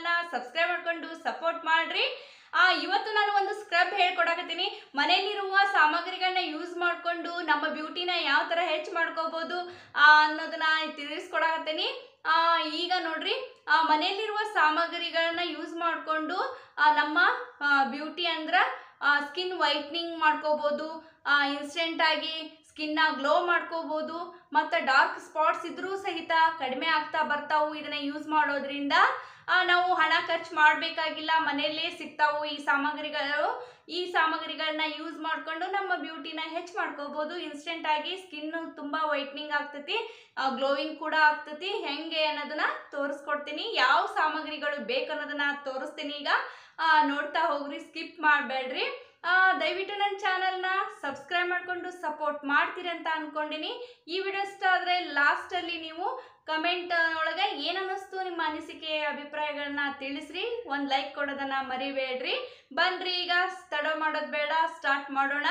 ಚಾನಲ್ನ ಸಬ್ಸ್ಕ್ರೈಬ್ ಮಾಡ್ಕೊಂಡು ಸಪೋರ್ಟ್ ಮಾಡ್ರಿ. ಇವತ್ತು ನಾನು ಒಂದು ಸ್ಕ್ರಬ್ ಹೇಳ್ಕೊಡಕತ್ತೀನಿ. ಮನೆಯಲ್ಲಿರುವ ಸಾಮಗ್ರಿಗಳನ್ನ ಯೂಸ್ ಮಾಡಿಕೊಂಡು ನಮ್ಮ ಬ್ಯೂಟಿನ ಯಾವ ಥರ ಹೆಚ್ಚು ಮಾಡ್ಕೋಬೋದು ಅನ್ನೋದನ್ನ ತಿಳಿಸ್ಕೊಡಕತ್ತೀನಿ. ಈಗ ನೋಡ್ರಿ, ಮನೆಯಲ್ಲಿರುವ ಸಾಮಗ್ರಿಗಳನ್ನ ಯೂಸ್ ಮಾಡಿಕೊಂಡು ನಮ್ಮ ಬ್ಯೂಟಿ ಅಂದ್ರೆ ಸ್ಕಿನ್ ವೈಟ್ನಿಂಗ್ ಮಾಡ್ಕೋಬೋದು, ಇನ್ಸ್ಟೆಂಟಾಗಿ ಸ್ಕಿನ್ನ ಗ್ಲೋ ಮಾಡ್ಕೋಬೋದು, ಮತ್ತು ಡಾರ್ಕ್ ಸ್ಪಾಟ್ಸ್ ಇದ್ರೂ ಸಹಿತ ಕಡಿಮೆ ಆಗ್ತಾ ಬರ್ತಾವು. ಇದನ್ನ ಯೂಸ್ ಮಾಡೋದ್ರಿಂದ ನಾವು ಹಣ ಖರ್ಚು ಮಾಡಬೇಕಾಗಿಲ್ಲ, ಮನೆಯಲ್ಲೇ ಸಿಗ್ತಾವು ಈ ಸಾಮಗ್ರಿಗಳು. ಈ ಸಾಮಗ್ರಿಗಳನ್ನ ಯೂಸ್ ಮಾಡಿಕೊಂಡು ನಮ್ಮ ಬ್ಯೂಟಿನ ಹೆಚ್ಚು ಮಾಡ್ಕೋಬೋದು. ಇನ್ಸ್ಟೆಂಟಾಗಿ ಸ್ಕಿನ್ ತುಂಬ ವೈಟ್ನಿಂಗ್ ಆಗ್ತೈತಿ, ಗ್ಲೋವಿಂಗ್ ಕೂಡ ಆಗ್ತೈತಿ. ಹೆಂಗೆ ಅನ್ನೋದನ್ನ ತೋರಿಸ್ಕೊಡ್ತೀನಿ. ಯಾವ ಸಾಮಗ್ರಿಗಳು ಬೇಕು ಅನ್ನೋದನ್ನ ತೋರಿಸ್ತೀನಿ. ಈಗ ನೋಡ್ತಾ ಹೋಗ್ರಿ, ಸ್ಕಿಪ್ ಮಾಡಬೇಡ್ರಿ. ದಯವಿಟ್ಟು ನನ್ನ ಚಾನಲ್ನ ಸಬ್ಸ್ಕ್ರೈಬ್ ಮಾಡಿಕೊಂಡು ಸಪೋರ್ಟ್ ಮಾಡ್ತೀರಿ ಅಂತ ಅನ್ಕೊಂಡಿನಿ. ಈ ವಿಡಿಯೋ ಇಷ್ಟ ಆದರೆ ಲಾಸ್ಟಲ್ಲಿ ನೀವು ಕಮೆಂಟ್ ಒಳಗೆ ಏನನ್ನಿಸ್ತು ನಿಮ್ಮ ಅನಿಸಿಕೆ ಅಭಿಪ್ರಾಯಗಳನ್ನ ತಿಳಿಸ್ರಿ. ಒಂದು ಲೈಕ್ ಕೊಡೋದನ್ನ ಮರಿಬೇಡ್ರಿ. ಬನ್ರಿ, ಈಗ ತಡ ಮಾಡೋದು ಬೇಡ, ಸ್ಟಾರ್ಟ್ ಮಾಡೋಣ.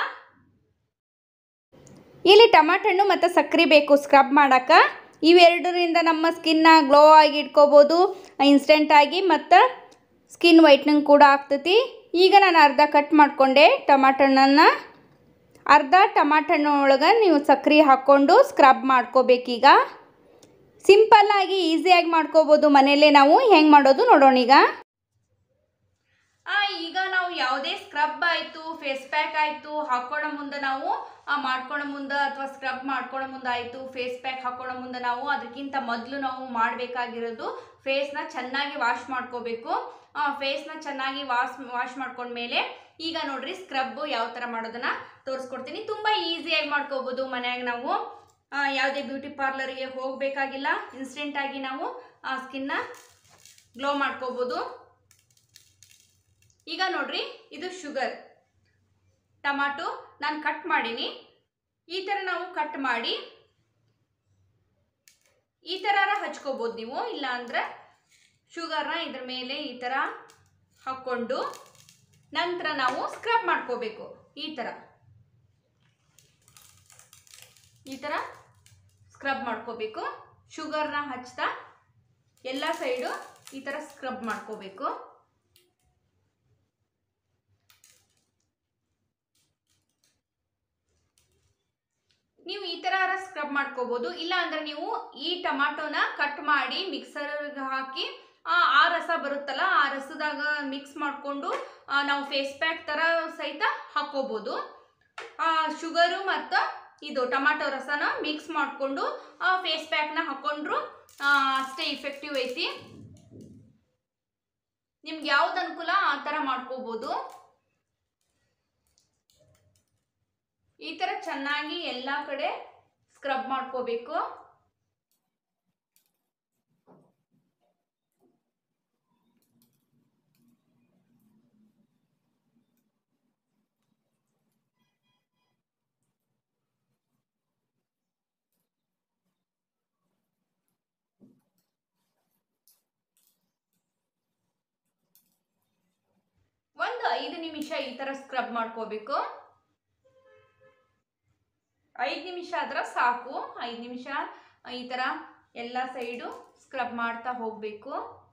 ಇಲ್ಲಿ ಟಮಾಟೊ ಹಣ್ಣು ಮತ್ತು ಸಕ್ಕರೆ ಬೇಕು ಸ್ಕ್ರಬ್ ಮಾಡೋಕ್ಕೆ. ಇವೆರಡರಿಂದ ನಮ್ಮ ಸ್ಕಿನ್ನ ಗ್ಲೋ ಆಗಿ ಇಟ್ಕೋಬೋದು ಇನ್ಸ್ಟೆಂಟಾಗಿ, ಮತ್ತು ಸ್ಕಿನ್ ವೈಟ್ನಿಂಗ್ ಕೂಡ ಆಗ್ತೈತಿ. ಈಗ ನಾನು ಅರ್ಧ ಕಟ್ ಮಾಡಿಕೊಂಡೆ ಟಮಾಟೊ ಹಣ್ಣನ್ನು. ಅರ್ಧ ಟಮಾಟೊ ಹಣ್ಣು ಒಳಗೆ ನೀವು ಸಕ್ಕರೆ ಹಾಕ್ಕೊಂಡು ಸ್ಕ್ರಬ್ ಮಾಡ್ಕೋಬೇಕೀಗ. ಸಿಂಪಲ್ಲಾಗಿ ಈಸಿಯಾಗಿ ಮಾಡ್ಕೋಬೋದು ಮನೆಯಲ್ಲೇ. ನಾವು ಹೆಂಗೆ ಮಾಡೋದು ನೋಡೋಣ ಈಗ. ಈಗ ನಾವು ಯಾವುದೇ ಸ್ಕ್ರಬ್ ಆಯಿತು, ಫೇಸ್ ಪ್ಯಾಕ್ ಆಯಿತು ಹಾಕೊಳ್ಳೋ ಮುಂದೆ ನಾವು ಮಾಡ್ಕೊಳ್ಳೋ ಮುಂದೆ, ಅಥವಾ ಸ್ಕ್ರಬ್ ಮಾಡ್ಕೊಳ್ಳೋ ಮುಂದೆ ಆಯಿತು, ಫೇಸ್ ಪ್ಯಾಕ್ ಹಾಕೊಳ್ಳೋ ಮುಂದೆ ನಾವು ಅದಕ್ಕಿಂತ ಮೊದಲು ನಾವು ಮಾಡಬೇಕಾಗಿರೋದು ಫೇಸ್ನ ಚೆನ್ನಾಗಿ ವಾಶ್ ಮಾಡ್ಕೋಬೇಕು. ಫೇಸ್ನ ಚೆನ್ನಾಗಿ ವಾಶ್ ಮಾಡ್ಕೊಂಡ್ಮೇಲೆ ಈಗ ನೋಡ್ರಿ, ಸ್ಕ್ರಬ್ಬು ಯಾವ ಥರ ಮಾಡೋದನ್ನ ತೋರಿಸ್ಕೊಡ್ತೀನಿ. ತುಂಬ ಈಸಿಯಾಗಿ ಮಾಡ್ಕೋಬೋದು ಮನ್ಯಾಗ. ನಾವು ಯಾವುದೇ ಬ್ಯೂಟಿ ಪಾರ್ಲರಿಗೆ ಹೋಗಬೇಕಾಗಿಲ್ಲ, ಇನ್ಸ್ಟೆಂಟಾಗಿ ನಾವು ಸ್ಕಿನ್ನ ಗ್ಲೋ ಮಾಡ್ಕೋಬೋದು. ಈಗ ನೋಡ್ರಿ, ಇದು ಶುಗರ್, ಟಮಾಟೊ ನಾನು ಕಟ್ ಮಾಡೀನಿ. ಈ ಥರ ನಾವು ಕಟ್ ಮಾಡಿ ಈ ಥರ ಹಚ್ಕೋಬೋದು ನೀವು. ಇಲ್ಲ ಅಂದರೆ ಶುಗರ್ನ ಇದ್ರ ಮೇಲೆ ಈ ಥರ ಹಾಕ್ಕೊಂಡು ನಂತರ ನಾವು ಸ್ಕ್ರಬ್ ಮಾಡ್ಕೋಬೇಕು. ಈ ಥರ ಸ್ಕ್ರಬ್ ಮಾಡ್ಕೋಬೇಕು. ಶುಗರ್ನ ಹಚ್ತಾ ಎಲ್ಲ ಸೈಡು ಈ ಥರ ಸ್ಕ್ರಬ್ ಮಾಡ್ಕೋಬೇಕು. ನೀವು ಈ ಥರ ಸ್ಕ್ರಬ್ ಮಾಡ್ಕೋಬೋದು. ಇಲ್ಲ ಅಂದರೆ ನೀವು ಈ ಟಮಾಟೋನ ಕಟ್ ಮಾಡಿ ಮಿಕ್ಸರ್ಗೆ ಹಾಕಿ ಆ ರಸ ಬರುತ್ತಲ್ಲ, ಆ ರಸದಾಗ ಮಿಕ್ಸ್ ಮಾಡಿಕೊಂಡು ನಾವು ಫೇಸ್ ಪ್ಯಾಕ್ ಥರ ಸಹಿತ ಹಾಕ್ಕೋಬೋದು. ಶುಗರು ಮತ್ತು ಇದು ಟಮಾಟೊ ರಸನ ಮಿಕ್ಸ್ ಮಾಡಿಕೊಂಡು ಫೇಸ್ ಪ್ಯಾಕ್ನ ಹಾಕ್ಕೊಂಡ್ರು ಅಷ್ಟೇ ಇಫೆಕ್ಟಿವ್ ಐತಿ. ನಿಮ್ಗೆ ಯಾವ್ದು ಅನುಕೂಲ ಆ ಥರ ಮಾಡ್ಕೋಬೋದು. ಈ ಥರ ಚೆನ್ನಾಗಿ ಎಲ್ಲ ಕಡೆ ಸ್ಕ್ರಬ್ ಮಾಡ್ಕೋಬೇಕು. ಒಂದು 5 ನಿಮಿಷ ಈ ಥರ ಸ್ಕ್ರಬ್ ಮಾಡ್ಕೋಬೇಕು. 5 ನಿಮಿಷ ಆದ್ರೆ ಸಾಕು. 5 ನಿಮಿಷ ಈ ಥರ ಎಲ್ಲ ಸೈಡು ಸ್ಕ್ರಬ್ ಮಾಡ್ತಾ ಹೋಗಬೇಕು.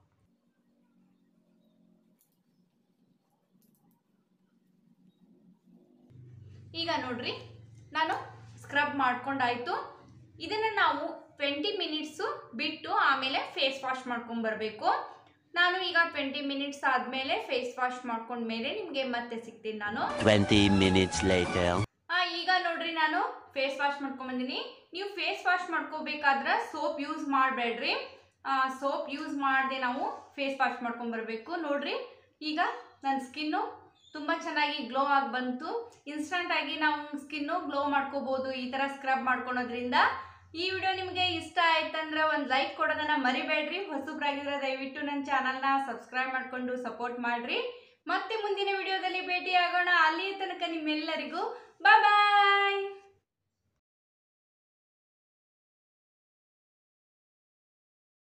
ಈಗ ನೋಡ್ರಿ, ನಾನು ಸ್ಕ್ರಬ್ ಮಾಡ್ಕೊಂಡಾಯ್ತು. ಇದನ್ನು ನಾವು 20 ಮಿನಿಟ್ಸು ಬಿಟ್ಟು ಆಮೇಲೆ ಫೇಸ್ ವಾಶ್ ಮಾಡ್ಕೊಂಡ್ಬರ್ಬೇಕು. ನಾನು ಈಗ 20 ಮಿನಿಟ್ಸ್ ಆದಮೇಲೆ ಫೇಸ್ ವಾಶ್ ಮಾಡ್ಕೊಂಡ್ಮೇಲೆ ನಿಮಗೆ ಮತ್ತೆ ಸಿಗ್ತೀನಿ ನಾನು. 20 minutes later. ಈಗ ನೋಡ್ರಿ, ನಾನು ಫೇಸ್ ವಾಶ್ ಮಾಡ್ಕೊಂಬಂದಿನಿ. ನೀವು ಫೇಸ್ ವಾಶ್ ಮಾಡ್ಕೋಬೇಕಾದ್ರೆ ಸೋಪ್ ಯೂಸ್ ಮಾಡಬೇಡ್ರಿ. ಸೋಪ್ ಯೂಸ್ ಮಾಡದೆ ನಾವು ಫೇಸ್ ವಾಶ್ ಮಾಡ್ಕೊಂಬರ್ಬೇಕು. ನೋಡ್ರಿ, ಈಗ ನನ್ನ ಸ್ಕಿನ್ನು ತುಂಬ ಚೆನ್ನಾಗಿ ಗ್ಲೋ ಆಗಿ ಬಂತು. ಇನ್ಸ್ಟಂಟಾಗಿ ನಾವು ಸ್ಕಿನ್ನು ಗ್ಲೋ ಮಾಡ್ಕೋಬೋದು ಈ ಥರ ಸ್ಕ್ರಬ್ ಮಾಡ್ಕೊಳೋದ್ರಿಂದ. ಈ ವಿಡಿಯೋ ನಿಮಗೆ ಇಷ್ಟ ಆಯ್ತಂದ್ರೆ ಒಂದು ಲೈಕ್ ಕೊಡೋದನ್ನ ಮರಿಬೇಡ್ರಿ. ಹೊಸಬ್ರಾಗಿದ್ರೆ ದಯವಿಟ್ಟು ನನ್ನ ಚಾನಲ್ನ ಸಬ್ಸ್ಕ್ರೈಬ್ ಮಾಡಿಕೊಂಡು ಸಪೋರ್ಟ್ ಮಾಡಿರಿ. ಮತ್ತೆ ಮುಂದಿನ ವಿಡಿಯೋದಲ್ಲಿ ಭೇಟಿ ಆಗೋಣ. ಅಲ್ಲಿಯ ತನಕ ನಿಮ್ಮೆಲ್ಲರಿಗೂ ಬಾಯ್ ಬಾಯ್.